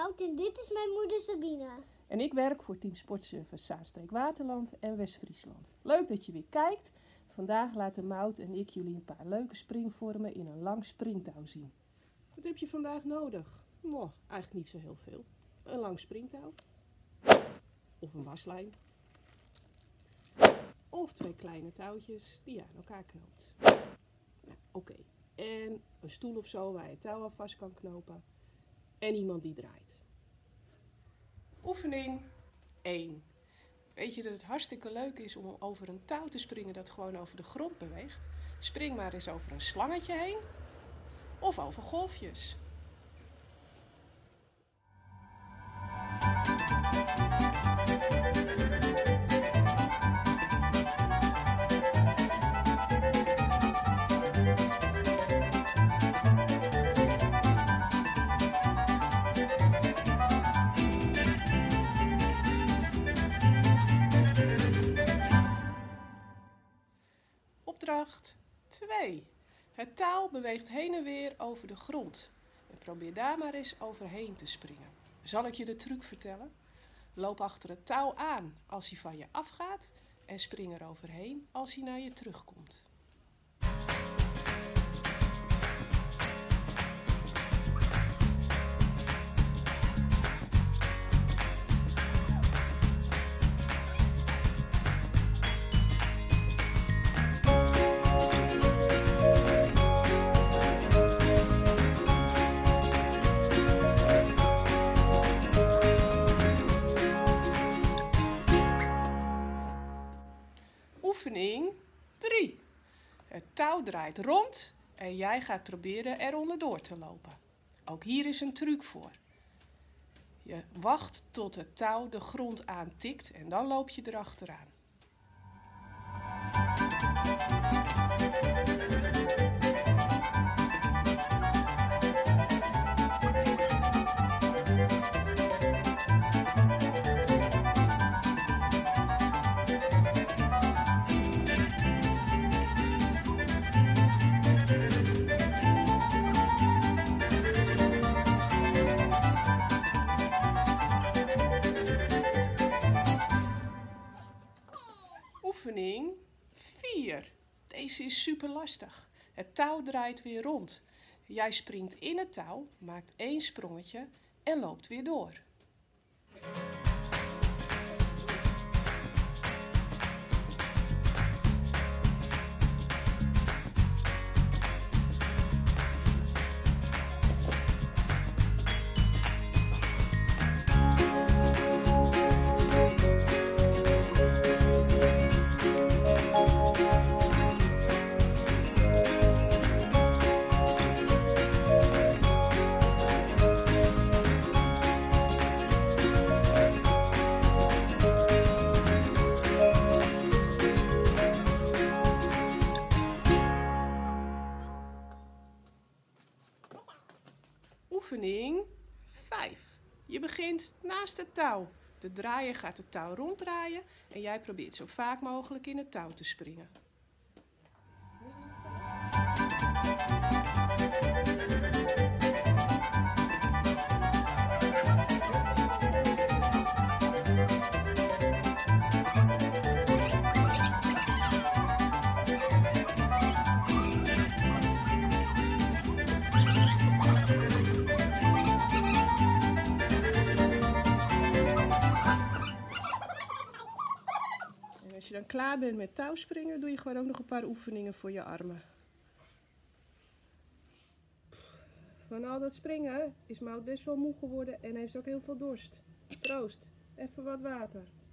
Mout en dit is mijn moeder Sabine. En ik werk voor Team Sportservice Zaanstreek-Waterland en West-Friesland. Leuk dat je weer kijkt. Vandaag laten Mout en ik jullie een paar leuke springvormen in een lang springtouw zien. Wat heb je vandaag nodig? Eigenlijk niet zo heel veel. Een lang springtouw. Of een waslijn. Of 2 kleine touwtjes die je aan elkaar knoopt. Oké. En een stoel of zo waar je het touw aan vast kan knopen. En iemand die draait. Oefening 1. Weet je dat het hartstikke leuk is om over een touw te springen dat gewoon over de grond beweegt? Spring maar eens over een slangetje heen of over golfjes. Opdracht 2. Het touw beweegt heen en weer over de grond. En probeer daar maar eens overheen te springen. Zal ik je de truc vertellen? Loop achter het touw aan als hij van je afgaat en spring er overheen als hij naar je terugkomt. Oefening 3. Het touw draait rond en jij gaat proberen er onderdoor te lopen. Ook hier is een truc voor. Je wacht tot het touw de grond aantikt en dan loop je erachteraan. Oefening 4. Deze is super lastig. Het touw draait weer rond. Jij springt in het touw, maakt 1 sprongetje en loopt weer door. Oefening 5. Je begint naast het touw. De draaier gaat het touw ronddraaien en jij probeert zo vaak mogelijk in het touw te springen. Als je dan klaar bent met touwspringen, doe je gewoon ook nog een paar oefeningen voor je armen. Van al dat springen is Mout best wel moe geworden en heeft ook heel veel dorst. Proost, even wat water.